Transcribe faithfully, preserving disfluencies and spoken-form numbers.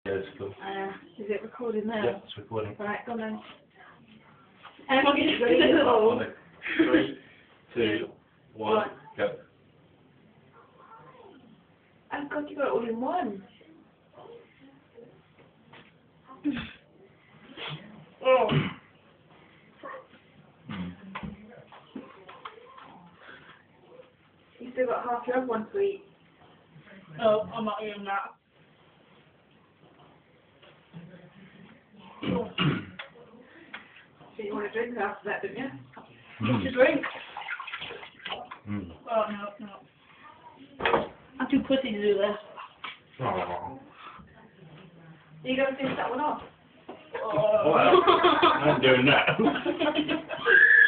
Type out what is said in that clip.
go to school. Uh, is it recording now? Yeah, it's recording. Right, go on then. Um, ready? Three, two, one, go. Oh God, you got it all in one. Oh. Mm. You still got half your other one to eat. Oh, I'm not eating that. So you want a drink after that, didn't you? What's your drink? Mm. Oh, no, no. I'm too pussy to do this. Oh. Are you going to finish that one off? Oh. Well, I'm doing that.